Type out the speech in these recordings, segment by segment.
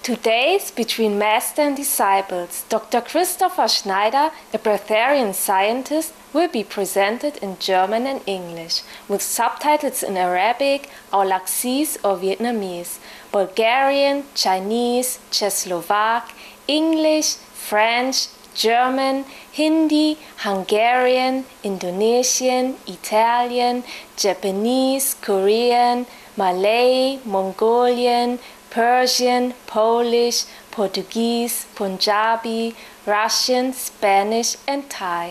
Today's Between Master and Disciples, Dr. Christopher Schneider, a breatharian scientist, will be presented in German and English, with subtitles in Arabic, Aulaxese or Vietnamese, Bulgarian, Chinese, Czechoslovak, English, French, German, Hindi, Hungarian, Indonesian, Italian, Japanese, Korean, Malay, Mongolian, Persian, Polish, Portuguese, Punjabi, Russian, Spanish and Thai.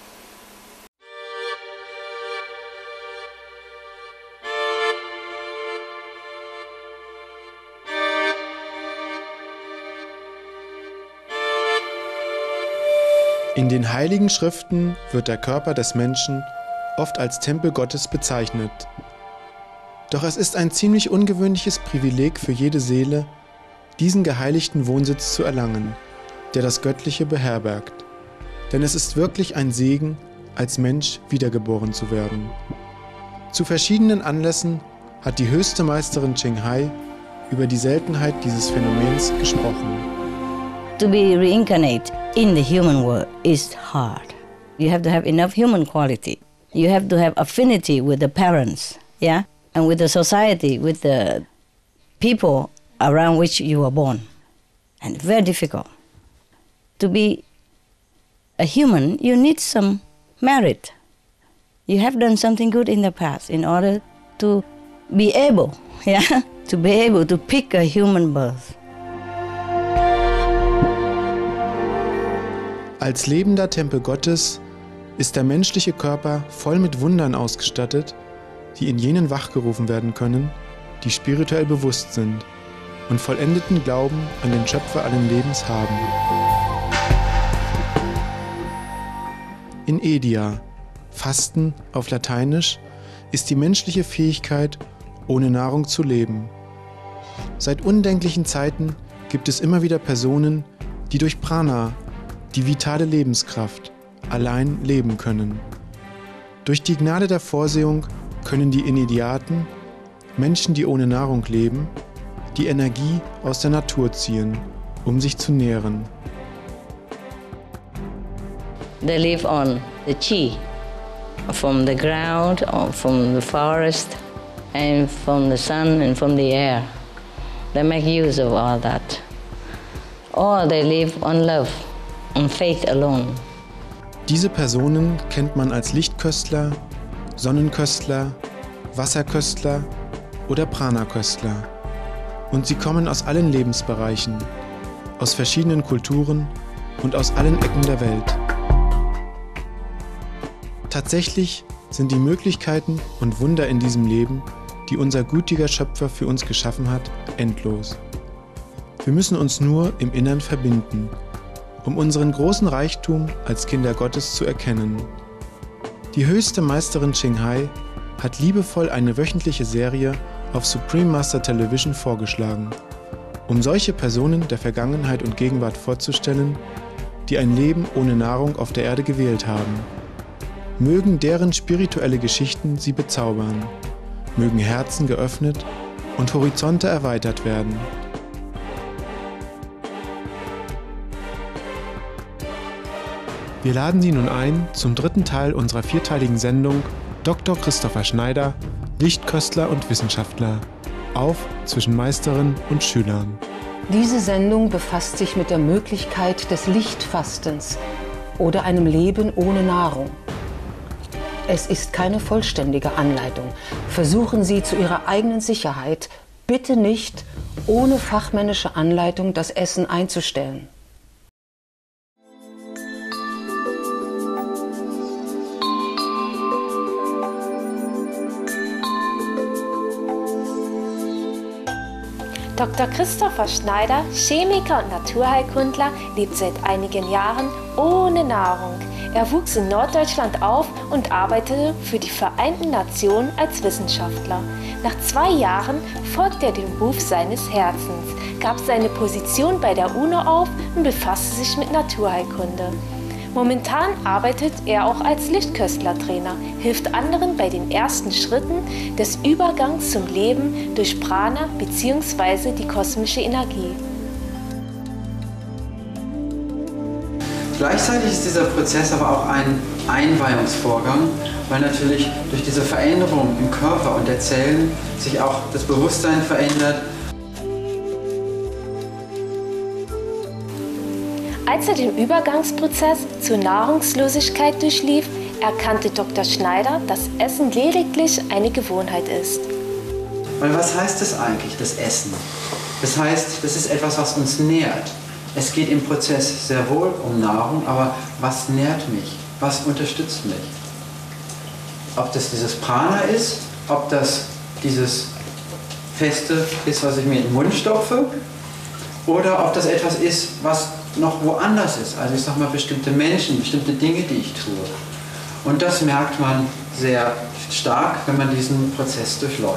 In den Heiligen Schriften wird der Körper des Menschen oft als Tempel Gottes bezeichnet. Doch es ist ein ziemlich ungewöhnliches Privileg für jede Seele, diesen geheiligten Wohnsitz zu erlangen, der das Göttliche beherbergt. Denn es ist wirklich ein Segen, als Mensch wiedergeboren zu werden. Zu verschiedenen Anlässen hat die höchste Meisterin Ching Hai über die Seltenheit dieses Phänomens gesprochen. To be reincarnate in the human world is hard. You have to have enough human quality. You have to have affinity with the parents, yeah? And with the society, with the people around which you were born. And very difficult. To be a human, you need some merit. You have done something good in the past in order to be able, yeah, to be able to pick a human birth. Als lebender Tempel Gottes ist der menschliche Körper voll mit Wundern ausgestattet, die in jenen wachgerufen werden können, die spirituell bewusst sind und vollendeten Glauben an den Schöpfer allen Lebens haben. In Edia, Fasten auf Lateinisch, ist die menschliche Fähigkeit, ohne Nahrung zu leben. Seit undenklichen Zeiten gibt es immer wieder Personen, die durch Prana, die vitale Lebenskraft, allein leben können. Durch die Gnade der Vorsehung können die Initiaten, Menschen, die ohne Nahrung leben, die Energie aus der Natur ziehen, um sich zu nähren. They live on the chi, from the ground, from the forest, and from the sun and from the air. They make use of all that. Or they live on love. On faith alone. Diese Personen kennt man als Lichtköstler, Sonnenköstler, Wasserköstler oder Prana-Köstler. Und sie kommen aus allen Lebensbereichen, aus verschiedenen Kulturen und aus allen Ecken der Welt. Tatsächlich sind die Möglichkeiten und Wunder in diesem Leben, die unser gütiger Schöpfer für uns geschaffen hat, endlos. Wir müssen uns nur im Innern verbinden, um unseren großen Reichtum als Kinder Gottes zu erkennen. Die höchste Meisterin Ching Hai hat liebevoll eine wöchentliche Serie auf Supreme Master Television vorgeschlagen, um solche Personen der Vergangenheit und Gegenwart vorzustellen, die ein Leben ohne Nahrung auf der Erde gewählt haben. Mögen deren spirituelle Geschichten sie bezaubern, mögen Herzen geöffnet und Horizonte erweitert werden. Wir laden Sie nun ein zum dritten Teil unserer vierteiligen Sendung Dr. Christopher Schneider, Lichtköstler und Wissenschaftler, auf zwischen Meisterin und Schülern. Diese Sendung befasst sich mit der Möglichkeit des Lichtfastens oder einem Leben ohne Nahrung. Es ist keine vollständige Anleitung. Versuchen Sie zu Ihrer eigenen Sicherheit bitte nicht, ohne fachmännische Anleitung das Essen einzustellen. Dr. Christopher Schneider, Chemiker und Naturheilkundler, lebt seit einigen Jahren ohne Nahrung. Er wuchs in Norddeutschland auf und arbeitete für die Vereinten Nationen als Wissenschaftler. Nach 2 Jahren folgte er dem Ruf seines Herzens, gab seine Position bei der UNO auf und befasste sich mit Naturheilkunde. Momentan arbeitet er auch als Lichtköstlertrainer, hilft anderen bei den ersten Schritten des Übergangs zum Leben durch Prana bzw. die kosmische Energie. Gleichzeitig ist dieser Prozess aber auch ein Einweihungsvorgang, weil natürlich durch diese Veränderung im Körper und der Zellen sich auch das Bewusstsein verändert. Als er den Übergangsprozess zur Nahrungslosigkeit durchlief, erkannte Dr. Schneider, dass Essen lediglich eine Gewohnheit ist. Weil was heißt das eigentlich, das Essen? Das heißt, das ist etwas, was uns nährt. Es geht im Prozess sehr wohl um Nahrung, aber was nährt mich? Was unterstützt mich? Ob das dieses Prana ist, ob das dieses Feste ist, was ich mir in den Mund stopfe, oder ob das etwas ist, was noch woanders ist. Also ich sage mal bestimmte Menschen, bestimmte Dinge, die ich tue. Und das merkt man sehr stark, wenn man diesen Prozess durchläuft.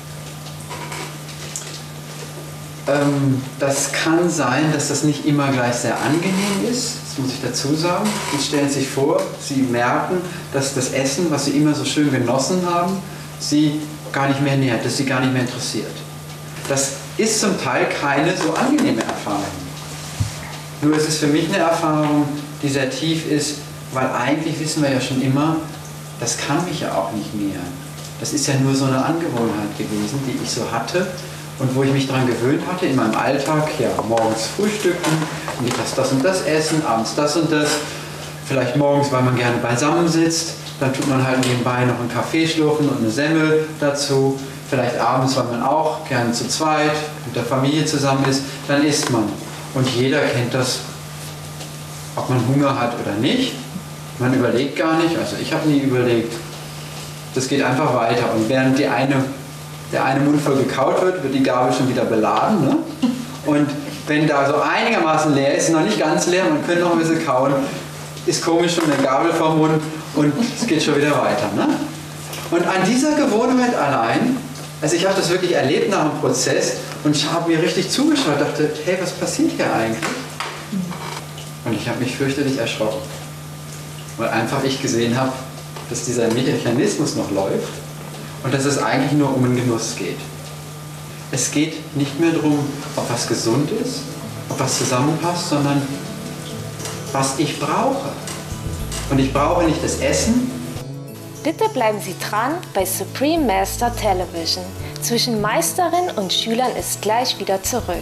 Das kann sein, dass das nicht immer gleich sehr angenehm ist, das muss ich dazu sagen. Sie stellen sich vor, Sie merken, dass das Essen, was Sie immer so schön genossen haben, Sie gar nicht mehr nährt, dass Sie gar nicht mehr interessiert. Das ist zum Teil keine so angenehme Erfahrung. Nur es ist für mich eine Erfahrung, die sehr tief ist, weil eigentlich wissen wir ja schon immer, das kann mich ja auch nicht nähern. Das ist ja nur so eine Angewohnheit gewesen, die ich so hatte und wo ich mich daran gewöhnt hatte in meinem Alltag, ja, morgens frühstücken, mittags das und das essen, abends das und das, vielleicht morgens, weil man gerne beisammen sitzt, dann tut man halt nebenbei noch einen Kaffee schlürfen und eine Semmel dazu, vielleicht abends, weil man auch gerne zu zweit mit der Familie zusammen ist, dann isst man. Und jeder kennt das, ob man Hunger hat oder nicht. Man überlegt gar nicht, also ich habe nie überlegt. Das geht einfach weiter. Und während der eine Mund voll gekaut wird, wird die Gabel schon wieder beladen. Ne? Und wenn da so einigermaßen leer ist, noch nicht ganz leer, man könnte noch ein bisschen kauen, ist komisch schon eine Gabel vom Mund und es geht schon wieder weiter. Ne? Und an dieser Gewohnheit allein, also ich habe das wirklich erlebt nach dem Prozess und ich habe mir richtig zugeschaut, dachte, hey, was passiert hier eigentlich? Und ich habe mich fürchterlich erschrocken, weil einfach ich gesehen habe, dass dieser Mechanismus noch läuft und dass es eigentlich nur um den Genuss geht. Es geht nicht mehr darum, ob was gesund ist, ob was zusammenpasst, sondern was ich brauche. Und ich brauche nicht das Essen. Bitte bleiben Sie dran bei Supreme Master Television. Zwischen Meisterin und Schülern ist gleich wieder zurück.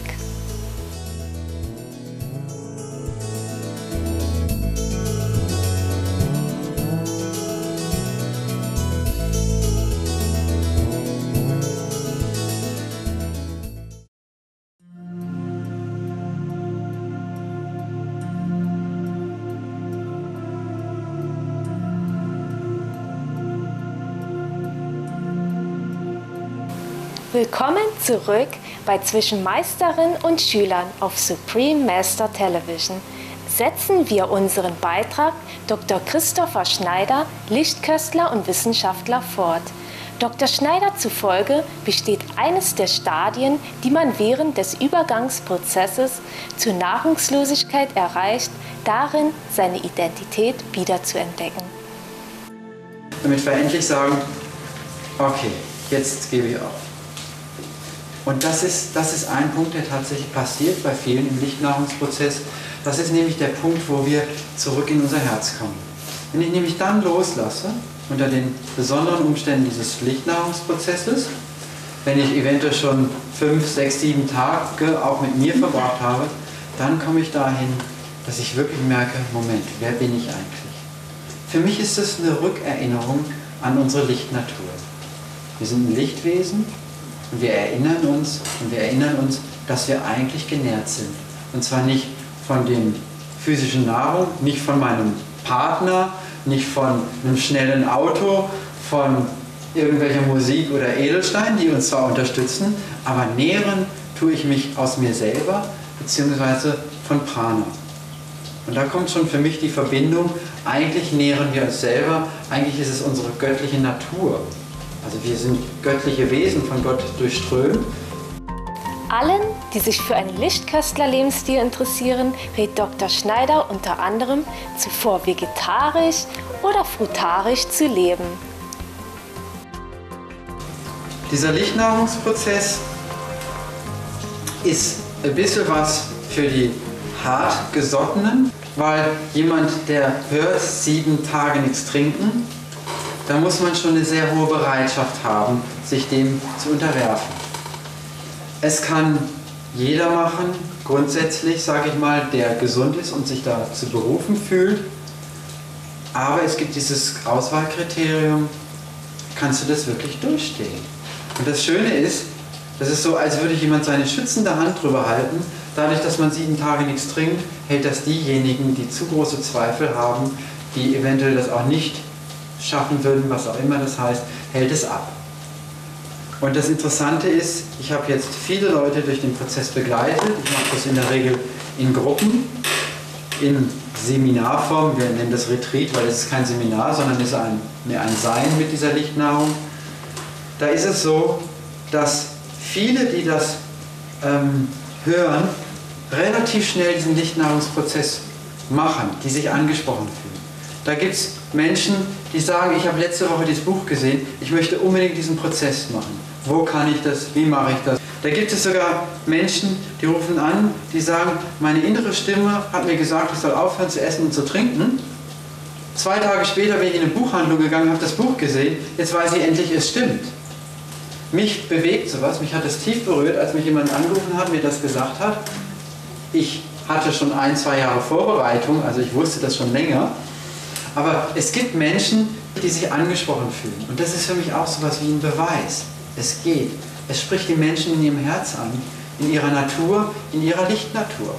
Willkommen zurück bei Zwischen Meisterin und Schülern auf Supreme Master Television. Setzen wir unseren Beitrag Dr. Christopher Schneider, Lichtköstler und Wissenschaftler fort. Dr. Schneider zufolge besteht eines der Stadien, die man während des Übergangsprozesses zur Nahrungslosigkeit erreicht, darin, seine Identität wiederzuentdecken. Damit wir endlich sagen, okay, jetzt gebe ich auf. Und das ist ein Punkt, der tatsächlich passiert bei vielen im Lichtnahrungsprozess. Das ist nämlich der Punkt, wo wir zurück in unser Herz kommen. Wenn ich nämlich dann loslasse, unter den besonderen Umständen dieses Lichtnahrungsprozesses, wenn ich eventuell schon 5, 6, 7 Tage auch mit mir verbracht habe, dann komme ich dahin, dass ich wirklich merke, Moment, wer bin ich eigentlich? Für mich ist es eine Rückerinnerung an unsere Lichtnatur. Wir sind ein Lichtwesen. Und wir erinnern uns, dass wir eigentlich genährt sind. Und zwar nicht von den physischen Nahrung, nicht von meinem Partner, nicht von einem schnellen Auto, von irgendwelcher Musik oder Edelstein, die uns zwar unterstützen, aber nähren tue ich mich aus mir selber, beziehungsweise von Prana. Und da kommt schon für mich die Verbindung, eigentlich nähren wir uns selber, eigentlich ist es unsere göttliche Natur. Also wir sind göttliche Wesen, von Gott durchströmt. Allen, die sich für einen Lichtköstler-Lebensstil interessieren, rät Dr. Schneider unter anderem, zuvor vegetarisch oder frutarisch zu leben. Dieser Lichtnahrungsprozess ist ein bisschen was für die Hartgesottenen. weil jemand, der hört, 7 Tage nichts trinken, da muss man schon eine sehr hohe Bereitschaft haben, sich dem zu unterwerfen. Es kann jeder machen, grundsätzlich, sage ich mal, der gesund ist und sich dazu berufen fühlt. Aber es gibt dieses Auswahlkriterium, kannst du das wirklich durchstehen? Und das Schöne ist, das ist so, als würde jemand seine schützende Hand drüber halten. Dadurch, dass man 7 Tage nichts trinkt, hält das diejenigen, die zu große Zweifel haben, die eventuell das auch nicht schaffen würden, was auch immer das heißt, hält es ab. Und das Interessante ist, ich habe jetzt viele Leute durch den Prozess begleitet. Ich mache das in der Regel in Gruppen, in Seminarform. Wir nennen das Retreat, weil es ist kein Seminar, sondern es ist mehr ein Sein mit dieser Lichtnahrung. Da ist es so, dass viele, die das hören, relativ schnell diesen Lichtnahrungsprozess machen, die sich angesprochen fühlen. Da gibt es Menschen, die sagen, ich habe letzte Woche dieses Buch gesehen, ich möchte unbedingt diesen Prozess machen. Wo kann ich das? Wie mache ich das? Da gibt es sogar Menschen, die rufen an, die sagen, meine innere Stimme hat mir gesagt, ich soll aufhören zu essen und zu trinken. 2 Tage später bin ich in eine Buchhandlung gegangen, habe das Buch gesehen, jetzt weiß ich endlich, es stimmt. Mich bewegt sowas, mich hat es tief berührt, als mich jemand angerufen hat, mir das gesagt hat. Ich hatte schon 1, 2 Jahre Vorbereitung, also ich wusste das schon länger. Aber es gibt Menschen, die sich angesprochen fühlen. Und das ist für mich auch sowas wie ein Beweis. Es geht. Es spricht die Menschen in ihrem Herz an, in ihrer Natur, in ihrer Lichtnatur.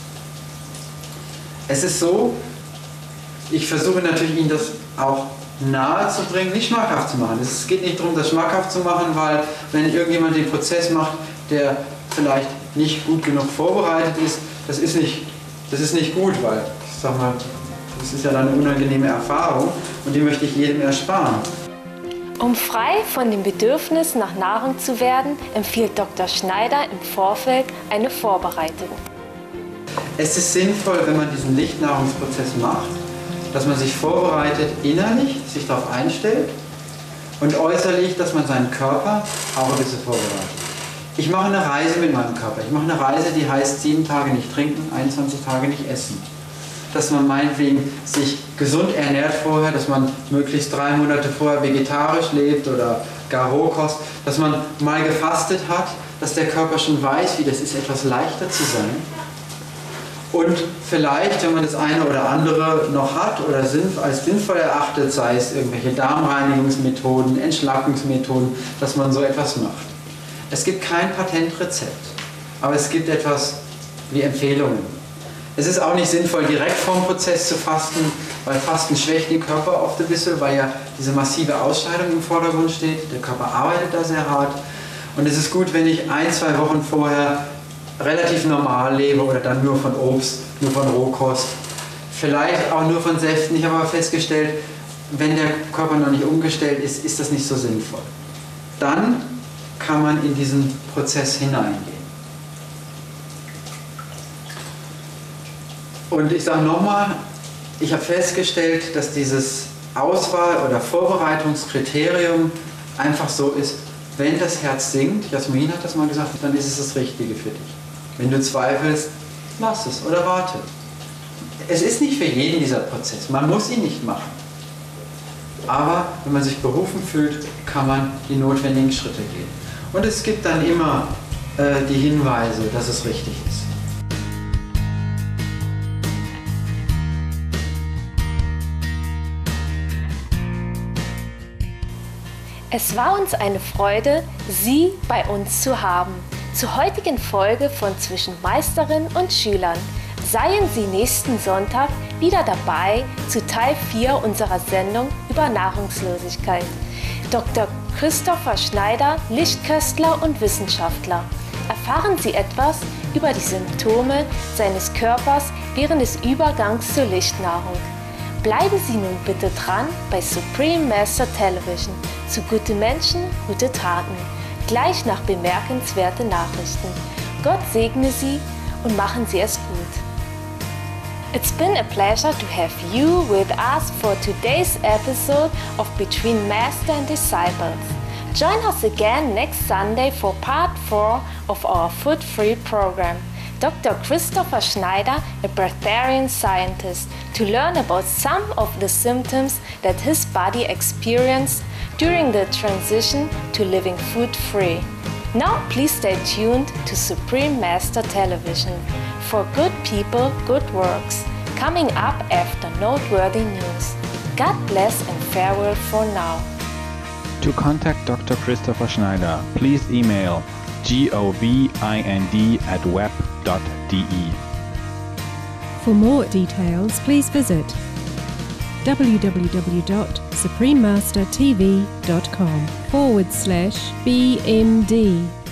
Es ist so, ich versuche natürlich Ihnen das auch nahe zu bringen, nicht schmackhaft zu machen. Es geht nicht darum, das schmackhaft zu machen, weil wenn irgendjemand den Prozess macht, der vielleicht nicht gut genug vorbereitet ist, das ist nicht gut, weil, ich sag mal, das ist ja dann eine unangenehme Erfahrung und die möchte ich jedem ersparen. Um frei von dem Bedürfnis nach Nahrung zu werden, empfiehlt Dr. Schneider im Vorfeld eine Vorbereitung. Es ist sinnvoll, wenn man diesen Lichtnahrungsprozess macht, dass man sich vorbereitet innerlich, sich darauf einstellt und äußerlich, dass man seinen Körper auch ein bisschen vorbereitet. Ich mache eine Reise mit meinem Körper. Ich mache eine Reise, die heißt 7 Tage nicht trinken, 21 Tage nicht essen. Dass man meinetwegen sich gesund ernährt vorher, dass man möglichst 3 Monate vorher vegetarisch lebt oder gar Rohkost, dass man mal gefastet hat, dass der Körper schon weiß, wie das ist, etwas leichter zu sein. Und vielleicht, wenn man das eine oder andere noch hat oder als sinnvoll erachtet, sei es irgendwelche Darmreinigungsmethoden, Entschlackungsmethoden, dass man so etwas macht. Es gibt kein Patentrezept, aber es gibt etwas wie Empfehlungen. Es ist auch nicht sinnvoll, direkt vorm Prozess zu fasten, weil Fasten schwächt den Körper oft ein bisschen, weil ja diese massive Ausscheidung im Vordergrund steht. Der Körper arbeitet da sehr hart. Und es ist gut, wenn ich 1, 2 Wochen vorher relativ normal lebe oder dann nur von Obst, nur von Rohkost, vielleicht auch nur von Säften. Ich habe aber festgestellt, wenn der Körper noch nicht umgestellt ist, ist das nicht so sinnvoll. Dann kann man in diesen Prozess hineingehen. Und ich sage nochmal, ich habe festgestellt, dass dieses Auswahl- oder Vorbereitungskriterium einfach so ist, wenn das Herz singt, Jasmin hat das mal gesagt, dann ist es das Richtige für dich. Wenn du zweifelst, lass es oder warte. Es ist nicht für jeden dieser Prozess, man muss ihn nicht machen. Aber wenn man sich berufen fühlt, kann man die notwendigen Schritte gehen. Und es gibt dann immer die Hinweise, dass es richtig ist. Es war uns eine Freude, Sie bei uns zu haben. Zur heutigen Folge von Zwischen Meisterin und Schülern. Seien Sie nächsten Sonntag wieder dabei zu Teil 4 unserer Sendung über Nahrungslosigkeit. Dr. Christopher Schneider, Lichtköstler und Wissenschaftler. Erfahren Sie etwas über die Symptome seines Körpers während des Übergangs zur Lichtnahrung. Bleiben Sie nun bitte dran bei Supreme Master Television zu Gute Menschen, gute Taten, gleich nach bemerkenswerten Nachrichten. Gott segne Sie und machen Sie es gut. It's been a pleasure to have you with us for today's episode of Between Master and Disciples. Join us again next Sunday for part 4 of our Food Free program. Dr. Christopher Schneider, a breatharian scientist, to learn about some of the symptoms that his body experienced during the transition to living food-free. Now please stay tuned to Supreme Master Television for Good People, Good Works, coming up after noteworthy news. God bless and farewell for now. To contact Dr. Christopher Schneider, please email govind@web.de. For more details, please visit www.suprememastertv.com/BMD.